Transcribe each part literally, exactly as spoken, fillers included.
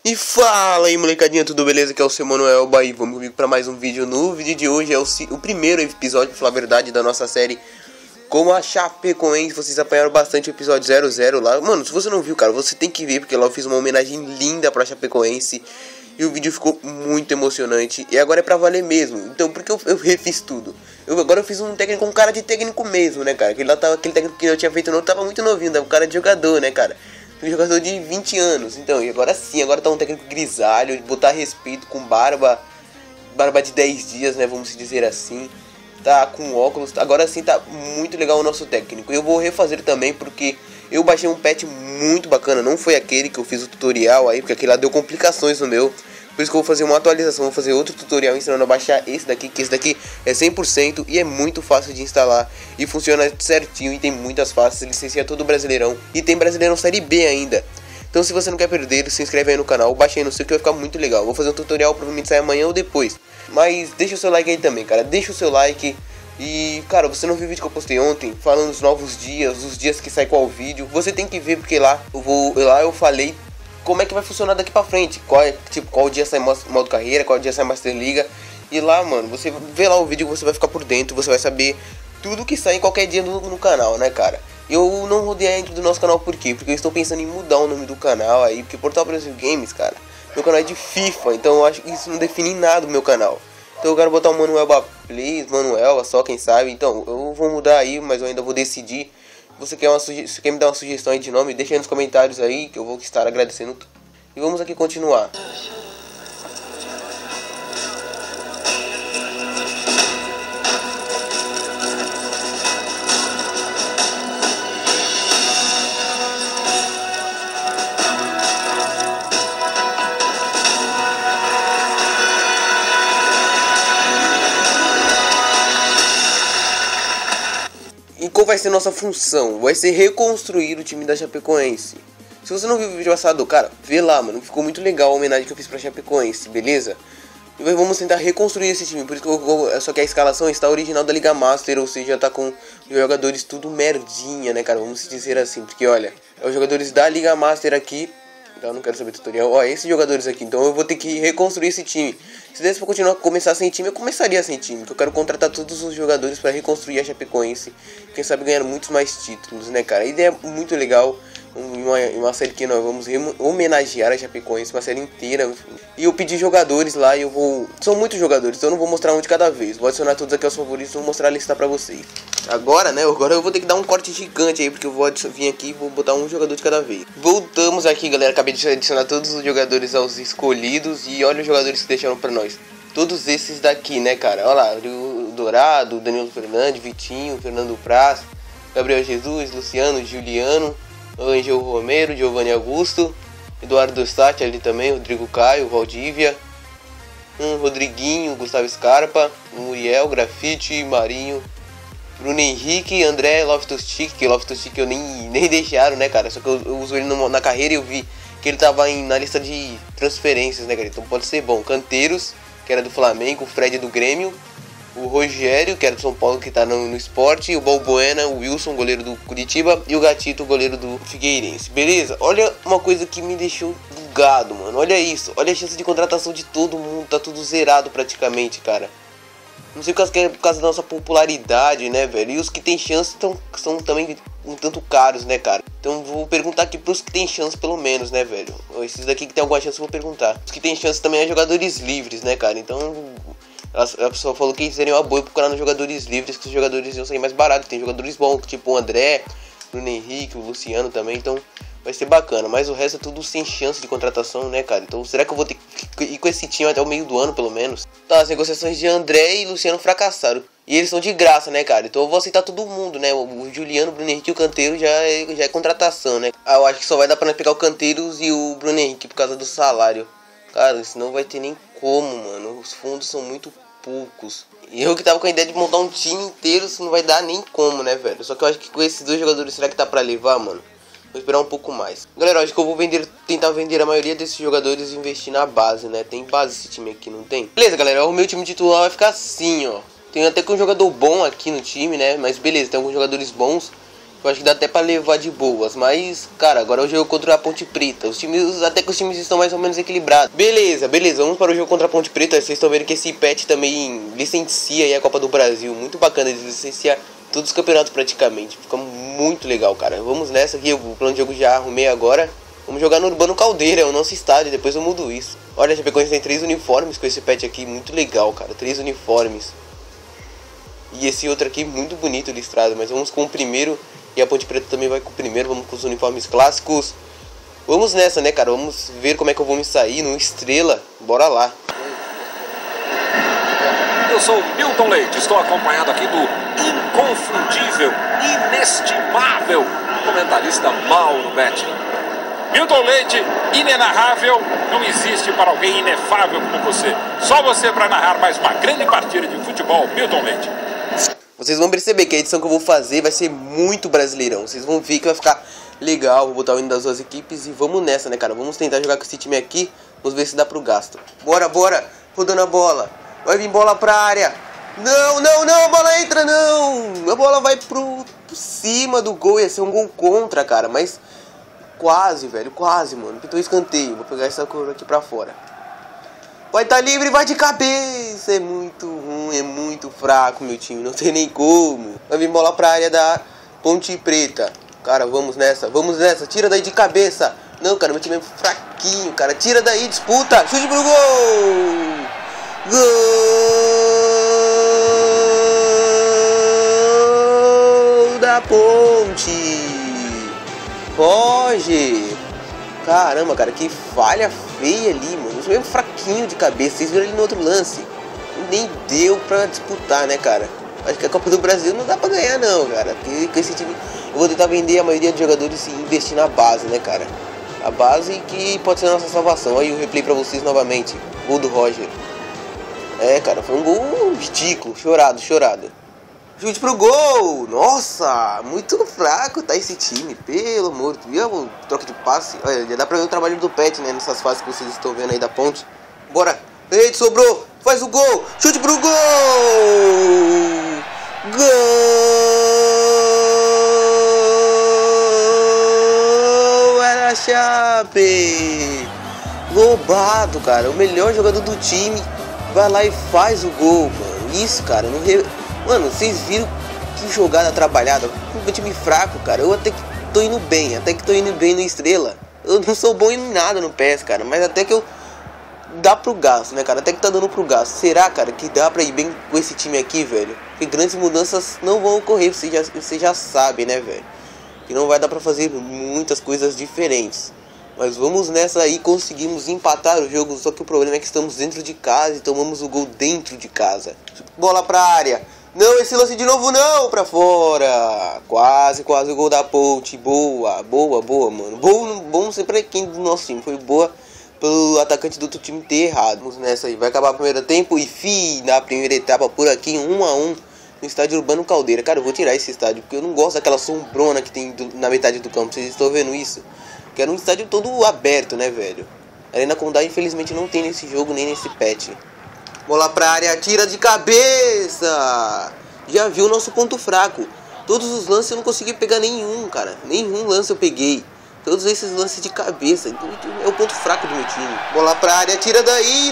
E fala aí, molecadinha, tudo beleza? Que é o seu Manuel Bahia. Vamos comigo para mais um vídeo. No vídeo de hoje é o, o primeiro episódio, pra falar a verdade, da nossa série Como a Chapecoense. Vocês apanharam bastante o episódio zero zero lá. Mano, se você não viu, cara, você tem que ver, porque lá eu fiz uma homenagem linda pra Chapecoense e o vídeo ficou muito emocionante. E agora é pra valer mesmo. Então, porque eu, eu refiz tudo. Eu, agora eu fiz um técnico, um cara de técnico mesmo, né, cara? Aquele, lá tava, aquele técnico que eu tinha feito não tava muito novinho, tava um cara de jogador, né, cara? Um jogador de vinte anos. Então, e agora sim, agora tá um técnico grisalho, botar respeito, com barba, barba de dez dias, né, vamos dizer assim. Tá com óculos, agora sim tá muito legal o nosso técnico. Eu vou refazer também porque eu baixei um patch muito bacana. Não foi aquele que eu fiz o tutorial aí, porque aquele lá deu complicações no meu. Por isso que eu vou fazer uma atualização, vou fazer outro tutorial ensinando a baixar esse daqui, que esse daqui é cem por cento e é muito fácil de instalar e funciona certinho e tem muitas faces, licencia todo o Brasileirão e tem Brasileirão Série B ainda. Então se você não quer perder, se inscreve aí no canal, baixa aí no seu que vai ficar muito legal. Vou fazer um tutorial, provavelmente sai amanhã ou depois. Mas deixa o seu like aí também, cara, deixa o seu like. E, cara, você não viu o vídeo que eu postei ontem, falando dos novos dias, os dias que sai qual vídeo. Você tem que ver, porque lá eu, vou, lá eu falei como é que vai funcionar daqui pra frente. Qual, é, tipo, qual dia sai modo carreira, qual dia sai Master Liga. E lá, mano, você vê lá o vídeo que você vai ficar por dentro, você vai saber tudo que sai em qualquer dia no, no canal, né, cara. Eu não rodei dentro do nosso canal, por quê? Porque eu estou pensando em mudar o nome do canal aí, porque Portal Brasil Games, cara, meu canal é de FIFA, então eu acho que isso não define nada do meu canal. Então eu quero botar o Manuel Plays, Manuel, só quem sabe. Então eu vou mudar aí, mas eu ainda vou decidir. Você quer, uma suge você quer me dar uma sugestão aí de nome? Deixa aí nos comentários aí, que eu vou estar agradecendo. E vamos aqui continuar. E qual vai ser nossa função? Vai ser reconstruir o time da Chapecoense. Se você não viu o vídeo passado, cara, vê lá, mano. Ficou muito legal a homenagem que eu fiz pra Chapecoense, beleza? E vamos tentar reconstruir esse time. Por isso que eu vou, só que a escalação está original da Liga Master, ou seja, tá com jogadores tudo merdinha, né, cara? Vamos dizer assim, porque olha, é os jogadores da Liga Master aqui. Então eu não quero saber tutorial. Ó, esses jogadores aqui. Então eu vou ter que reconstruir esse time. Se desse pra continuar começar sem time, eu começaria sem time. Porque eu quero contratar todos os jogadores pra reconstruir a Chapecoense. Quem sabe ganhar muitos mais títulos, né, cara? A ideia é muito legal. Uma, uma série que nós vamos homenagear a Chapecoense, uma série inteira. E eu pedi jogadores lá e eu vou... São muitos jogadores, então eu não vou mostrar um de cada vez. Vou adicionar todos aqui aos favoritos e vou mostrar a lista pra vocês. Agora, né, agora eu vou ter que dar um corte gigante aí, porque eu vou vir aqui e vou botar um jogador de cada vez. Voltamos aqui, galera, acabei de adicionar todos os jogadores aos escolhidos. E olha os jogadores que deixaram pra nós. Todos esses daqui, né, cara. Olha lá, o Dourado, Danilo Fernandes, Vitinho, Fernando Praz, Gabriel Jesus, Luciano, Juliano, Angel Romero, Giovanni Augusto, Eduardo Stati ali também, Rodrigo Caio, Valdívia, um Rodriguinho, Gustavo Scarpa, Muriel, Grafite, Marinho, Bruno Henrique, André Loftus-Cheek, que Loftus-Cheek eu nem, nem deixaram, né, cara, só que eu, eu uso ele no, na carreira e eu vi que ele tava em, na lista de transferências, né, cara, então pode ser bom. Canteiros, que era do Flamengo, o Fred do Grêmio, o Rogério, que era do São Paulo, que tá no, no esporte, o Balbuena, o Wilson, goleiro do Curitiba, e o Gatito, goleiro do Figueirense, beleza? Olha uma coisa que me deixou bugado, mano, olha isso, olha a chance de contratação de todo mundo, tá tudo zerado praticamente, cara. Não sei por causa, por causa da nossa popularidade, né, velho, e os que tem chance tão, são também um tanto caros, né, cara. Então vou perguntar aqui pros que tem chance pelo menos, né, velho. Esses daqui que tem alguma chance eu vou perguntar. Os que tem chance também é jogadores livres, né, cara, então... A pessoa falou que seria uma boa procurar nos jogadores livres, que os jogadores iam sair mais baratos. Tem jogadores bons, tipo o André, Bruno Henrique, o Luciano também, então vai ser bacana. Mas o resto é tudo sem chance de contratação, né, cara? Então será que eu vou ter que ir com esse time até o meio do ano, pelo menos? Tá, as negociações de André e Luciano fracassaram. E eles são de graça, né, cara? Então eu vou aceitar todo mundo, né? O Juliano, o Bruno Henrique e o Canteiro já é, já é contratação, né? Ah, eu acho que só vai dar pra pegar o Canteiros e o Bruno Henrique por causa do salário. Cara, senão não vai ter nem como, mano. Os fundos são muito poucos. E eu que tava com a ideia de montar um time inteiro, isso não vai dar nem como, né, velho? Só que eu acho que com esses dois jogadores, será que tá pra levar, mano? Vou esperar um pouco mais. Galera, eu acho que eu vou vender, tentar vender a maioria desses jogadores e investir na base, né? Tem base esse time aqui, não tem? Beleza, galera, o meu time titular vai ficar assim, ó. Tem até que um jogador bom aqui no time, né? Mas beleza, tem alguns jogadores bons. Eu acho que dá até pra levar de boas. Mas, cara, agora é o jogo contra a Ponte Preta. Os times, até que os times estão mais ou menos equilibrados. Beleza, beleza. Vamos para o jogo contra a Ponte Preta. Vocês estão vendo que esse patch também licencia aí a Copa do Brasil. Muito bacana de licenciar todos os campeonatos praticamente. Fica muito legal, cara. Vamos nessa aqui. O plano de jogo já arrumei agora. Vamos jogar no Urbano Caldeira, é o nosso estádio. Depois eu mudo isso. Olha, a Chapecoense tem três uniformes com esse patch aqui. Muito legal, cara. Três uniformes. E esse outro aqui muito bonito listrado. Mas vamos com o primeiro. E a Ponte Preta também vai com o primeiro. Vamos com os uniformes clássicos. Vamos nessa, né, cara? Vamos ver como é que eu vou me sair no Estrela. Bora lá. Eu sou o Milton Leite. Estou acompanhado aqui do inconfundível, inestimável comentarista Mauro Betti. Milton Leite, inenarrável. Não existe para alguém inefável como você. Só você para narrar mais uma grande partida de futebol, Milton Leite. Vocês vão perceber que a edição que eu vou fazer vai ser muito brasileirão. Vocês vão ver que vai ficar legal. Vou botar o hino das duas equipes e vamos nessa, né, cara? Vamos tentar jogar com esse time aqui. Vamos ver se dá pro gasto. Bora, bora. Rodando a bola. Vai vir bola pra área. Não, não, não. A bola entra, não. A bola vai pro, pro cima do gol. Ia ser um gol contra, cara. Mas quase, velho. Quase, mano. Pintou escanteio. Vou pegar essa cor aqui pra fora. Vai estar tá livre, vai de cabeça. É muito ruim, é muito fraco, meu time. Não tem nem como. Vai vir bola pra área da Ponte Preta. Cara, vamos nessa, vamos nessa. Tira daí de cabeça. Não, cara, meu time é fraquinho, cara. Tira daí, disputa. Chute pro gol. Gol da Ponte. Roger. Caramba, cara, que falha feia ali, mano. O time é fraquinho de cabeça. Vocês viram ali no outro lance. Nem deu pra disputar, né, cara? Acho que a Copa do Brasil não dá pra ganhar, não, cara. Porque com esse time eu vou tentar vender a maioria dos jogadores e investir na base, né, cara? A base que pode ser a nossa salvação. Aí o replay pra vocês novamente. Gol do Roger. É, cara, foi um gol ridículo. Chorado, chorado. Chute pro gol! Nossa, muito fraco tá esse time, pelo amor de Deus. O troca de passe, olha, já dá pra ver o trabalho do Pet, né, nessas fases que vocês estão vendo aí da Ponte. Bora, eita, sobrou, faz o gol, chute pro gol! Gol! Era a Chape! Roubado, cara, o melhor jogador do time vai lá e faz o gol, mano. Isso, cara, não... Re... Mano, vocês viram que jogada trabalhada? Um time fraco, cara. Eu até que tô indo bem, até que tô indo bem no Estrela. Eu não sou bom em nada no P E S, cara. Mas até que eu... Dá pro gasto, né, cara? Até que tá dando pro gasto. Será, cara, que dá pra ir bem com esse time aqui, velho? Porque grandes mudanças não vão ocorrer. Vocês já, vocês já sabem, né, velho? Que não vai dar pra fazer muitas coisas diferentes. Mas vamos nessa aí, conseguimos empatar o jogo. Só que o problema é que estamos dentro de casa e tomamos o gol dentro de casa. Bola pra área. Não, esse lance de novo não, pra fora. Quase, quase o gol da Ponte. Boa, boa, boa, mano. Bom, bom sempre quem do nosso time. Foi boa pelo atacante do outro time ter errado. Vamos nessa aí. Vai acabar o primeiro tempo e fim na primeira etapa por aqui, um a um no estádio Urbano Caldeira. Cara, eu vou tirar esse estádio porque eu não gosto daquela sombrona que tem do, na metade do campo. Vocês estão vendo isso? Que era um estádio todo aberto, né, velho? Arena Condá, infelizmente, não tem nesse jogo nem nesse patch. Bola pra área, tira de cabeça. Já viu o nosso ponto fraco. Todos os lances eu não consegui pegar nenhum, cara. Nenhum lance eu peguei. Todos esses lances de cabeça. Então, é o ponto fraco do meu time. Bola pra área, tira daí.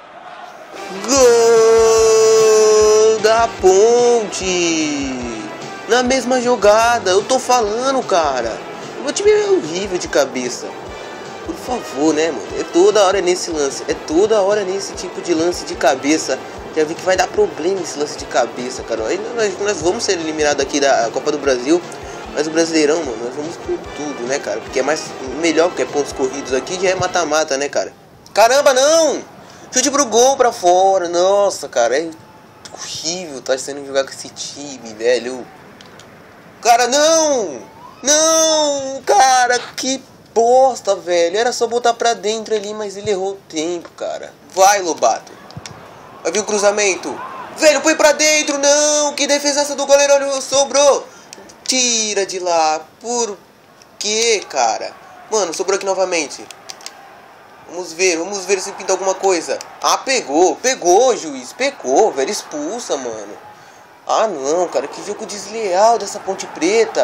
Gol da Ponte. Na mesma jogada. Eu tô falando, cara. O meu time é horrível de cabeça. Por favor, né, mano? É toda hora nesse lance. É toda hora nesse tipo de lance de cabeça. Já vi que vai dar problema esse lance de cabeça, cara. Aí nós, nós vamos ser eliminados aqui da Copa do Brasil. Mas o Brasileirão, mano, nós vamos com tudo, né, cara? Porque é mais melhor, porque é pontos corridos aqui, já é mata-mata, né, cara? Caramba, não! Chute pro gol pra fora. Nossa, cara, é horrível tá sendo jogar com esse time, velho. Cara, não! Não! Cara, que bosta, velho. Era só botar pra dentro ali, mas ele errou o tempo, cara. Vai, Lobato. Vai vir o cruzamento. Velho, põe pra dentro, não! Que defesaça do goleiro, olha, sobrou. Tira de lá. Por quê, cara? Mano, sobrou aqui novamente. Vamos ver, vamos ver se pinta alguma coisa. Ah, pegou, pegou, juiz. Pegou, velho, expulsa, mano. Ah, não, cara, que jogo desleal dessa Ponte Preta.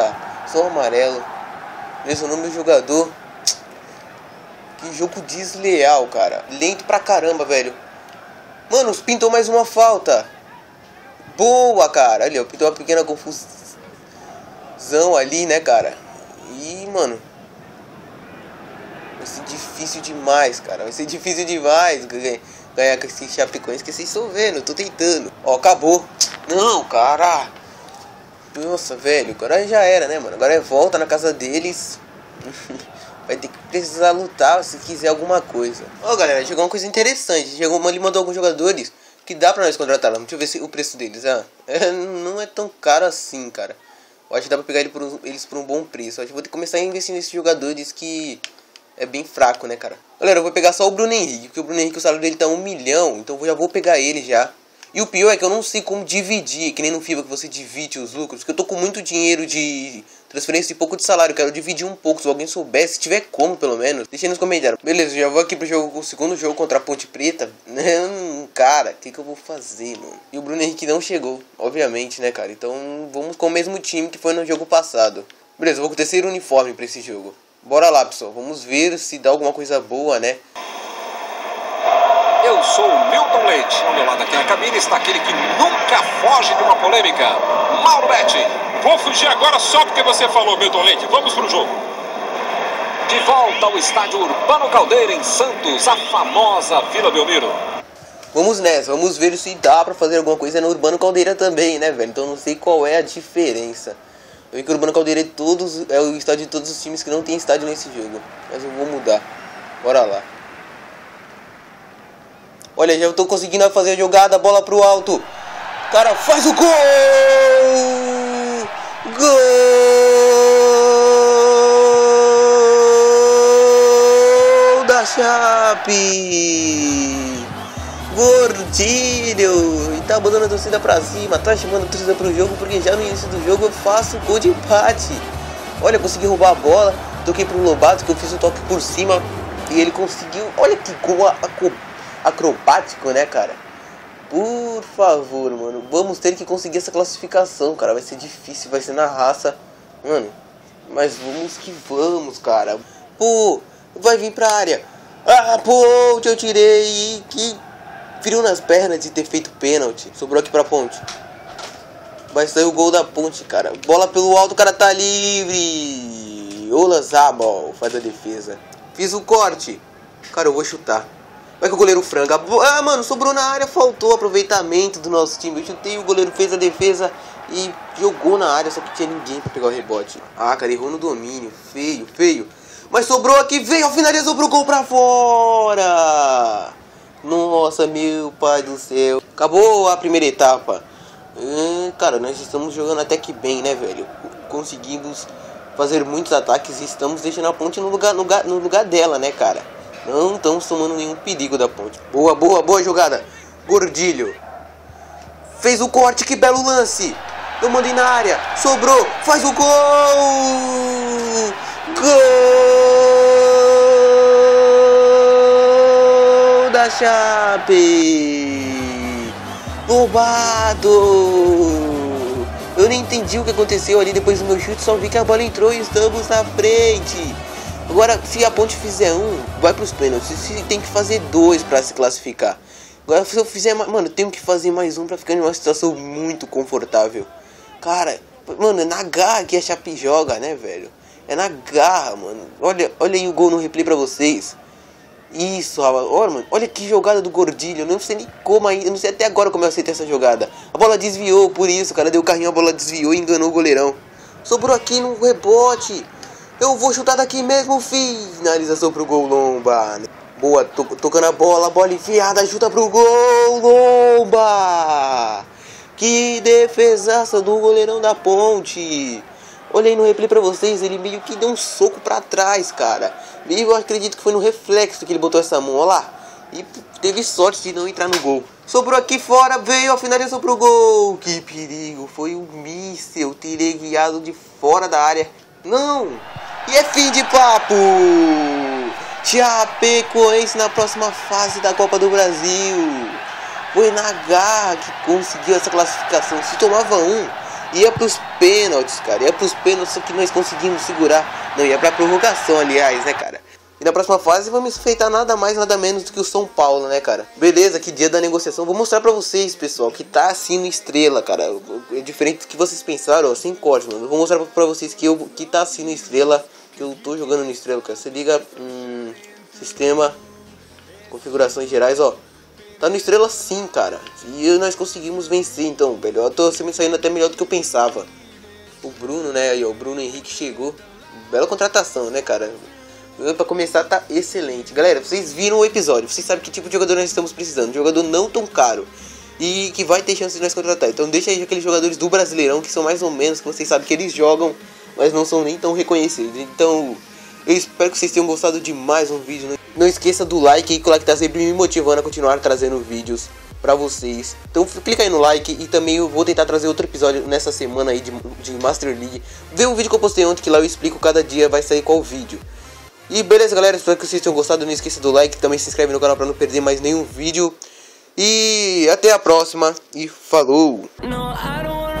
Só o amarelo. Lesionou meu jogador. Que jogo desleal, cara. Lento pra caramba, velho. Mano, pintou mais uma falta. Boa, cara. Ali, ó, pintou uma pequena confusão ali, né, cara. E, mano, vai ser difícil demais, cara. Vai ser difícil demais ganhar com esse Chapecoense, que vocês estão vendo. Eu tô tentando. Ó, acabou. Não, cara. Nossa, velho. Agora já era, né, mano. Agora é volta na casa deles. Vai ter que precisar lutar se quiser alguma coisa. Ó, galera, chegou uma coisa interessante. Chegou, ele mandou alguns jogadores que dá pra nós contratar. Deixa eu ver se o preço deles. Ah, é, não é tão caro assim, cara. Eu acho que dá pra pegar ele por um, eles por um bom preço. Eu acho que vou ter que começar a investir nesses jogadores que é bem fraco, né, cara. Galera, eu vou pegar só o Bruno Henrique, porque o Bruno Henrique, o salário dele tá um milhão. Então eu já vou pegar ele já. E o pior é que eu não sei como dividir, que nem no FIFA que você divide os lucros. Porque eu tô com muito dinheiro de transferência e pouco de salário. Eu quero dividir um pouco, se alguém soubesse, se tiver como pelo menos. Deixa aí nos comentários. Beleza, já vou aqui pro jogo, o segundo jogo contra a Ponte Preta. Cara, o que que eu vou fazer, mano? E o Bruno Henrique não chegou, obviamente, né, cara? Então vamos com o mesmo time que foi no jogo passado. Beleza, eu vou com o terceiro uniforme pra esse jogo. Bora lá, pessoal. Vamos ver se dá alguma coisa boa, né? Eu sou o Milton Leite. Ao meu lado aqui na cabine está aquele que nunca foge de uma polêmica, Mauro Betti. Vou fugir agora só porque você falou, Milton Leite. Vamos pro jogo. De volta ao estádio Urbano Caldeira, em Santos, a famosa Vila Belmiro. Vamos nessa, vamos ver se dá pra fazer alguma coisa no Urbano Caldeira também, né, velho? Então não sei qual é a diferença. Eu vi que o Urbano Caldeira é, todos, é o estádio de todos os times que não tem estádio nesse jogo. Mas eu vou mudar. Bora lá. Olha, já tô conseguindo fazer a jogada, bola pro alto. Cara, faz o gol! Gol da Chape! Gordilho! E tá botando a torcida pra cima, tá chamando a torcida pro jogo, porque já no início do jogo eu faço gol de empate. Olha, consegui roubar a bola, toquei pro Lobato, que eu fiz o toque por cima e ele conseguiu. Olha que gol acrobático, né, cara? Por favor, mano, vamos ter que conseguir essa classificação, cara. Vai ser difícil, vai ser na raça, mano. Mas vamos que vamos, cara. Pô, vai vir pra área. Ah, pô, eu tirei. Que frio nas pernas de ter feito pênalti. Sobrou aqui pra Ponte. Vai sair o gol da Ponte, cara. Bola pelo alto, o cara tá livre. Olazabal faz a defesa. Fiz o corte. Cara, eu vou chutar. Vai que o goleiro franga. Ah, mano, sobrou na área, faltou aproveitamento do nosso time. Eu chutei, o goleiro fez a defesa e jogou na área, só que tinha ninguém pra pegar o rebote. Ah, cara, errou no domínio. Feio, feio. Mas sobrou aqui, veio, finalizou pro gol pra fora. Nossa, meu pai do céu. Acabou a primeira etapa. Hum, cara, nós estamos jogando até que bem, né, velho? Conseguimos fazer muitos ataques e estamos deixando a Ponte no lugar, no lugar, no lugar dela, né, cara? Não estamos tomando nenhum perigo da Ponte. Boa, boa, boa jogada. Gordilho. Fez o corte, que belo lance. Eu mandei na área. Sobrou. Faz o gol. Gol da Chape. Roubado. Eu nem entendi o que aconteceu ali depois do meu chute. Só vi que a bola entrou e estamos na frente. Agora, se a Ponte fizer um, vai pros pênaltis. Se tem que fazer dois pra se classificar. Agora, se eu fizer, mano, eu tenho que fazer mais um pra ficar em uma situação muito confortável. Cara, mano, é na garra que a Chape joga, né, velho? É na garra, mano. Olha, olha aí o gol no replay pra vocês. Isso, rapaz. Olha, mano, olha que jogada do Gordilho. Eu não sei nem como ainda. Eu não sei até agora como eu aceitei essa jogada. A bola desviou, por isso, cara. Deu o carrinho, a bola desviou e enganou o goleirão. Sobrou aqui no rebote. Eu vou chutar daqui mesmo, finalização pro gol, Lomba. Boa, to tocando a bola, bola enfiada, chuta pro gol, Lomba. Que defesaça do goleirão da Ponte. Olhei no replay pra vocês, ele meio que deu um soco pra trás, cara. Meio, eu acredito que foi no reflexo que ele botou essa mão, olha lá. E teve sorte de não entrar no gol. Sobrou aqui fora, veio a finalização pro gol. Que perigo, foi um míssel, tirei guiado de fora da área. Não! E é fim de papo! Chapecoense na próxima fase da Copa do Brasil. Foi na garra que conseguiu essa classificação. Se tomava um, Ia pros pênaltis, cara. Ia pros pênaltis, só que nós conseguimos segurar. Não, ia pra prorrogação, aliás, né, cara? E na próxima fase vamos enfrentar nada mais, nada menos do que o São Paulo, né, cara? Beleza, que dia da negociação. Vou mostrar pra vocês, pessoal, que tá assim no Estrela, cara. É diferente do que vocês pensaram, ó, sem corte, mano. Eu vou mostrar pra vocês que, eu, que tá assim no Estrela, que eu tô jogando no Estrela, cara. Você liga, hum, sistema, configurações gerais, ó. Tá no Estrela sim, cara. E nós conseguimos vencer, então, velho. Eu tô me saindo até melhor do que eu pensava. O Bruno, né, aí, ó, o Bruno Henrique chegou. Bela contratação, né, cara? Pra começar, tá excelente. Galera, vocês viram o episódio. Vocês sabem que tipo de jogador nós estamos precisando. Um jogador não tão caro e que vai ter chance de nós contratar. Então deixa aí aqueles jogadores do Brasileirão, que são mais ou menos, que vocês sabem que eles jogam, mas não são nem tão reconhecidos. Então eu espero que vocês tenham gostado de mais um vídeo. Não esqueça do like aí, que o like tá sempre me motivando a continuar trazendo vídeos pra vocês. Então clica aí no like. E também eu vou tentar trazer outro episódio nessa semana aí de, de Master League. Vê o vídeo que eu postei ontem, que lá eu explico cada dia vai sair qual vídeo. E beleza, galera, espero que vocês tenham gostado. Não esqueça do like, também se inscreve no canal para não perder mais nenhum vídeo. E até a próxima, e falou! No,